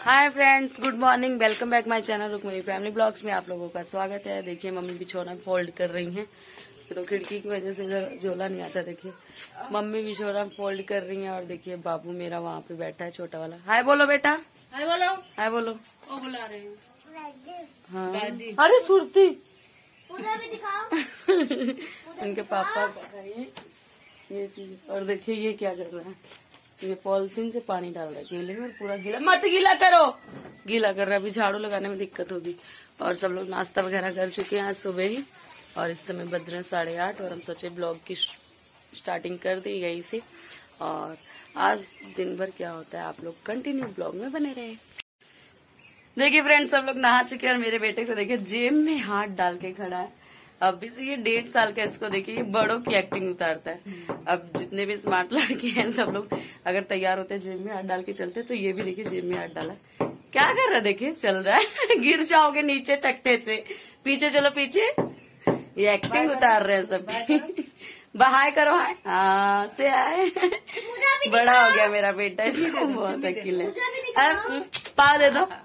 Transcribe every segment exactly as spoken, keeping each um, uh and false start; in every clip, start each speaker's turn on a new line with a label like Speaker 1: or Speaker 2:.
Speaker 1: Hi friends, good morning. Welcome back my channel Rukmini family blogs में आप लोगों का स्वागत है। देखिए मम्मी बिछोना फोल्ड कर रही हैं, तो खिड़की की वजह से इधर झोला नहीं आता। देखिए मम्मी बिछोना फोल्ड कर रही हैं और देखिए बाबू मेरा वहाँ पे बैठा है, छोटा वाला। हाय बोलो बेटा,
Speaker 2: हाय बोलो,
Speaker 1: हाय बोलो।
Speaker 2: वो बुला रहे हैं।
Speaker 1: हाँ
Speaker 2: दादी।
Speaker 1: अरे सुरती
Speaker 3: उधर भी दिखाओ।
Speaker 1: उनके पापा ये ये चीज। और देखिए ये क्या कर रहा है, ये पॉलिथीन से पानी डाल रहा है गीले में, पूरा गीला मत गीला करो, गीला कर रहा है। अभी झाड़ू लगाने में दिक्कत होगी। और सब लोग नाश्ता वगैरह कर चुके हैं आज सुबह ही, और इस समय बज रहे हैं साढ़े आठ और हम सोचे ब्लॉग की स्टार्टिंग कर दी यहीं से। और आज दिन भर क्या होता है आप लोग कंटिन्यू ब्लॉग में बने रहे। देखिए फ्रेंड्स, सब लोग नहा चुके हैं और मेरे बेटे को देखिए जेब में हाथ डाल के खड़ा है। अभी से ये डेढ़ साल का, इसको देखिए ये बड़ों की एक्टिंग उतारता है। अब जितने भी स्मार्ट लड़के हैं सब लोग अगर तैयार होते हैं जेब में हाथ डाल के चलते, तो ये भी देखिए जेब में हाथ डाला। क्या कर रहा है देखिए, चल रहा है गिर जाओगे नीचे तख्ते से। पीछे चलो पीछे, ये एक्टिंग उतार रहे हैं सब। बहाय करो, हाय हाँ से आए। बड़ा हो गया मेरा बेटा, इसको बहुत अकील है। पा दे दो,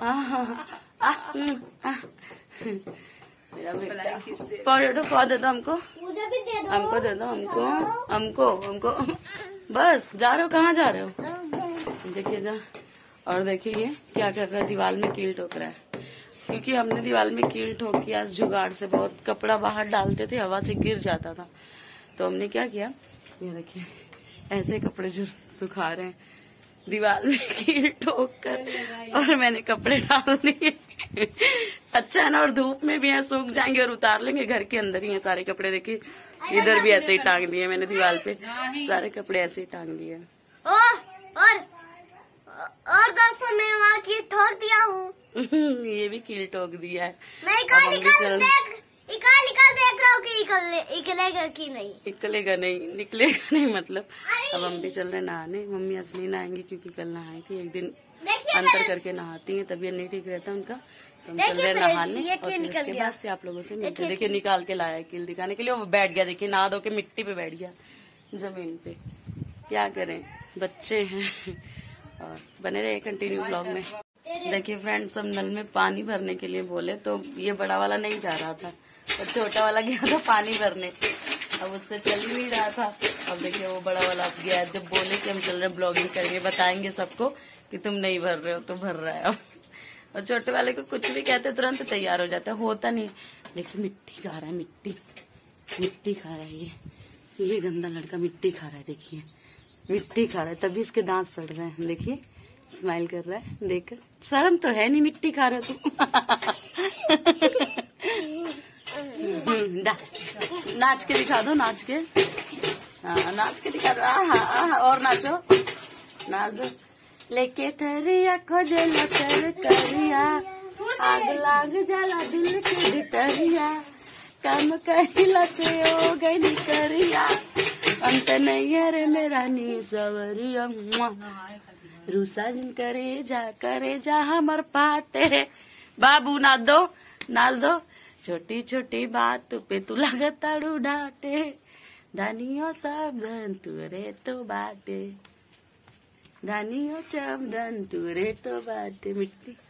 Speaker 1: मेरा बेटा पा पा दे दो हमको, हमको दे दो, हमको हमको हमको बस। जा रहे हो, कहाँ जा रहे हो? देखिए जा। और देखिए ये क्या कर रहा है, दीवार में कील ठोक रहा है। क्योंकि हमने दीवार में कील ठोकी आज जुगाड़ से, बहुत कपड़ा बाहर डालते थे, हवा से गिर जाता था। तो हमने क्या किया, ये देखिए ऐसे कपड़े जो सुखा रहे हैं दीवार में कील ठोक कर, और मैंने कपड़े डाल दिए। अच्छा है ना, और धूप में भी है, सूख जाएंगे और उतार लेंगे। घर के अंदर ही है सारे कपड़े। देखिए इधर भी ऐसे ही टांग दिए मैंने दीवार पे, सारे कपड़े ऐसे ही टांग दिए।
Speaker 3: और और और दोस्तों मैं वहाँ की ठोक दिया हूँ।
Speaker 1: ये भी कील ठोक दिया है।
Speaker 3: मैं इकाल इकाल देख इकाल इकाल देख रहा हूँ कि इकल निकलेगा कि नहीं।
Speaker 1: निकलेगा नहीं, निकलेगा नहीं मतलब। अब हम भी चल रहे नहाने। मम्मी असली नहाएंगे क्योंकि कल नहाई थी, एक दिन अंतर करके नहाती हैं, तबीयत नहीं ठीक रहता उनका। तो हम चल रहे नहाने और फिर उसके बाद से आप लोगों से मिलते। देखिए निकाल के लाया कील दिखाने के लिए, वो बैठ गया। देखिए नहा धो के मिट्टी पे बैठ गया, जमीन पे। क्या करें, बच्चे हैं। और बने रहे कंटिन्यू ब्लॉग में। देखिए फ्रेंड्स, हम नल में पानी भरने के लिए बोले तो ये बड़ा वाला नहीं जा रहा था, और छोटा वाला गया था पानी भरने। अब उससे चल ही नहीं रहा था। अब देखिए वो बड़ा वाला अब गया। जब बोले कि हम चल रहे ब्लॉगिंग करेंगे, बताएंगे सबको कि तुम नहीं भर रहे हो, तो भर रहा है अब। और छोटे वाले को कुछ भी कहते तुरंत तैयार हो जाता है, होता नहीं। देखिए मिट्टी खा रहा है, मिट्टी मिट्टी खा रहा है। ये ये गंदा लड़का मिट्टी खा रहा है। देखिए मिट्टी खा रहा है, तभी इसके दांत सड़ रहे हैं। देखिए स्माइल कर रहा है देखकर। शर्म तो है नहीं, मिट्टी खा रहे तुम। नाच के दिखा दो, नाच के। हाँ नाच के दिखा दो। आहा, और नाचो, नाच दो। लेके थरिया खोजे लतर करिया, आग लाग जाला दिल के भितरिया, काम कहिला से हो गई करिया, अंत नहीं है रे मेरा नी सवरिया। रूसा जिन करे जा करे जा हमर पाटे। बाबू नाच दो, नाच दो। छोटी छोटी बात पे तू लगताड़ू डांटे, धानियो सब धन तुरे तो बाटे, धानियो सब धन तुरे तो बाटे। मिट्टी